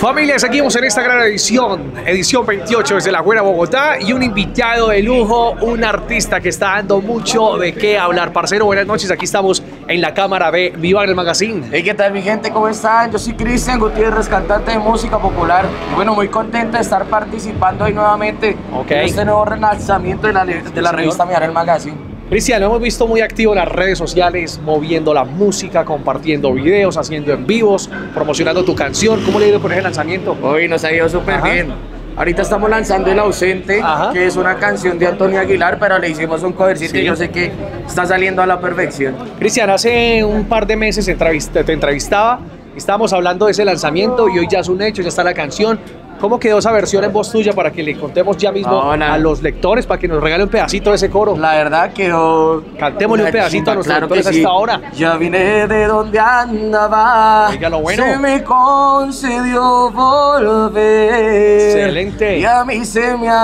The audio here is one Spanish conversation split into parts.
Familia, seguimos en esta gran edición 28 desde La Güera, Bogotá, y un invitado de lujo, un artista que está dando mucho de qué hablar. Parcero, buenas noches, aquí estamos en la cámara B, Viva el Magazine. Hey, ¿qué tal mi gente? ¿Cómo están? Yo soy Cristian Gutiérrez, cantante de música popular. Y bueno, muy contento de estar participando hoy nuevamente en este nuevo relanzamiento de la revista Viva el Magazine. Cristian, lo hemos visto muy activo en las redes sociales, moviendo la música, compartiendo videos, haciendo en vivos, promocionando tu canción. ¿Cómo le ha ido con ese lanzamiento? Hoy nos ha ido súper bien. Ahorita estamos lanzando El Ausente, que es una canción de Antonio Aguilar, pero le hicimos un covercito y yo sé que está saliendo a la perfección. Cristian, hace un par de meses te entrevistaba, estábamos hablando de ese lanzamiento y hoy ya es un hecho, ya está la canción. ¿Cómo quedó esa versión en voz tuya para que le contemos ya mismo a los lectores, para que nos regale un pedacito de ese coro? La verdad quedó... Cantémosle un pedacito a nuestros lectores a esta hora. Ya vine de donde andaba, oiga lo bueno. Se me concedió volver. Excelente. Y a mí se me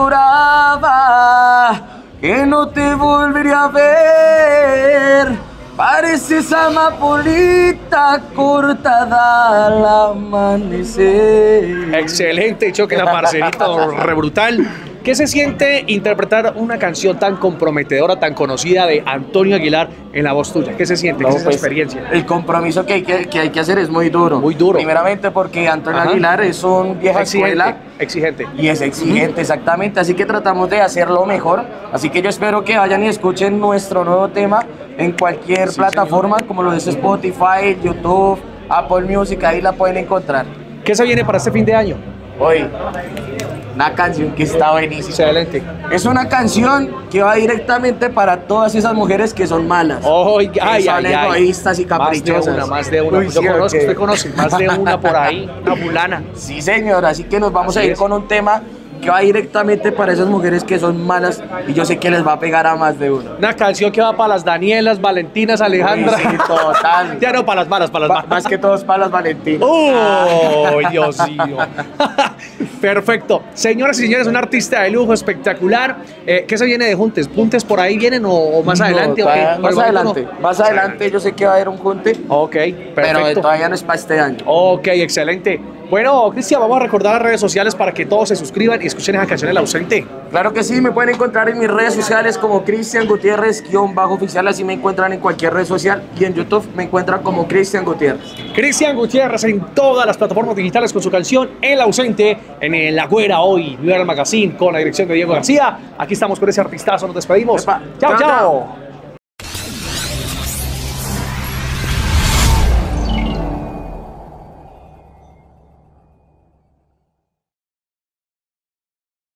afiguraba que no te volvería a ver. Pareces amapolita cortada al amanecer. Excelente, choque la parcerito, re brutal. ¿Qué se siente interpretar una canción tan comprometedora, tan conocida de Antonio Aguilar en la voz tuya? ¿Qué se siente? ¿Qué es esa experiencia? El compromiso que hay que hacer es muy duro. Muy duro. Primeramente porque Antonio Aguilar es un vieja escuela. Exigente. Y es exigente, exactamente. Así que tratamos de hacerlo mejor. Así que yo espero que vayan y escuchen nuestro nuevo tema en cualquier plataforma, como lo es Spotify, YouTube, Apple Music, ahí la pueden encontrar. ¿Qué se viene para este fin de año? Hoy, una canción que está buenísima. Excelente. Es una canción que va directamente para todas esas mujeres que son malas. Oh, que son egoístas y caprichosas. Más de una. Uy, Yo conozco, okay. Usted conoce, más de una por ahí, una fulana. Sí, señor, así que nos vamos a ir con un tema que va directamente para esas mujeres que son malas y yo sé que les va a pegar a más de uno. Una canción que va para las Danielas, Valentinas, Alejandra. Sí, total. Ya no, para las malas, para las malas. Más que todos para las Valentinas. ¡Oh, Dios mío! Perfecto. Señoras y señores, un artista de lujo espectacular. ¿Qué se viene de juntes? ¿Juntes por ahí vienen o más adelante? No, ¿o qué? más adelante. No. Más adelante yo sé que va a haber un junte. Ok, perfecto. Pero todavía no es para este año. Ok, excelente. Bueno, Cristian, vamos a recordar las redes sociales para que todos se suscriban y escuchen esa canción El Ausente. Claro que sí, me pueden encontrar en mis redes sociales como Cristian Gutiérrez_oficial, así me encuentran en cualquier red social, y en YouTube me encuentran como Cristian Gutiérrez. Cristian Gutiérrez en todas las plataformas digitales con su canción El Ausente en La Güera hoy, Viva el Magazine con la dirección de Diego García. Aquí estamos con ese artistazo, nos despedimos. Epa. Chao, chao.